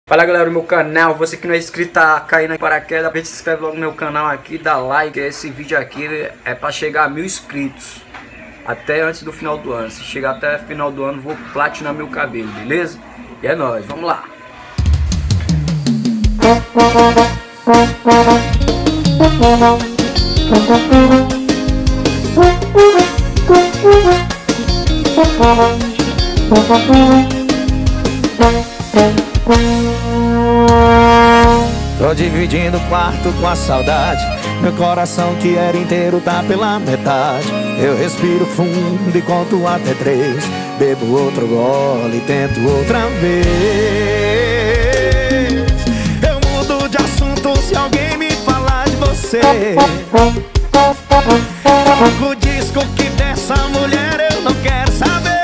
Fala galera do meu canal, você que não é inscrito, tá caindo aí paraquedas, se inscreve logo no meu canal aqui, dá like. Esse vídeo aqui é pra chegar a 1000 inscritos até antes do final do ano. Se chegar até o final do ano, vou platinar meu cabelo, beleza? E é nóis, vamos lá. Tô dividindo o quarto com a saudade. Meu coração que era inteiro tá pela metade. Eu respiro fundo e conto até 3. Bebo outro gole e tento outra vez. Eu mudo de assunto se alguém me falar de você. Toco o disco que dessa mulher eu não quero saber.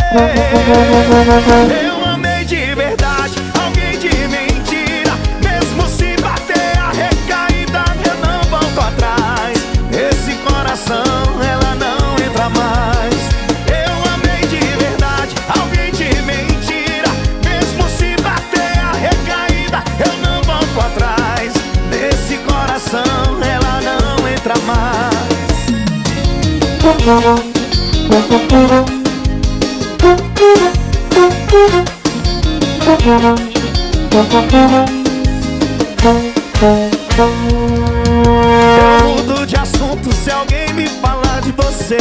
Eu amei de verdade, alguém de mentira. Mesmo se bater a recaída, eu não volto atrás. Nesse coração ela não entra mais. Eu amei de verdade, alguém de mentira. Mesmo se bater a recaída, eu não volto atrás. Nesse coração ela não entra mais. Eu mudo de assunto se alguém me falar de você.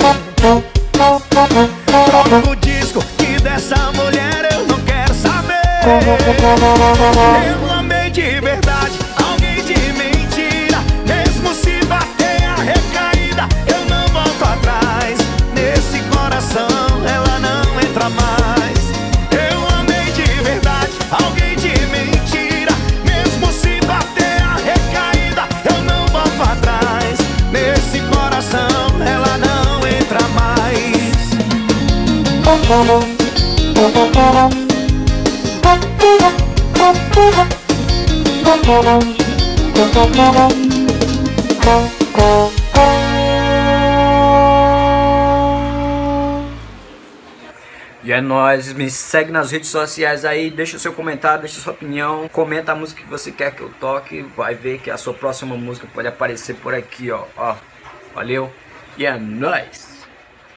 Troco o disco que dessa mulher eu não quero saber. Eu amei de verdade, alguém de mentira. Mesmo se bater a recaída, eu não volto atrás. Nesse coração ela não entra mais. Eu amei de verdade, alguém de mentira. Mesmo se bater a recaída, eu não volto atrás. Nesse coração ela não entra mais. E é nóis, me segue nas redes sociais aí, deixa o seu comentário, deixa a sua opinião, comenta a música que você quer que eu toque, vai ver que a sua próxima música pode aparecer por aqui, ó. Valeu, e é nóis!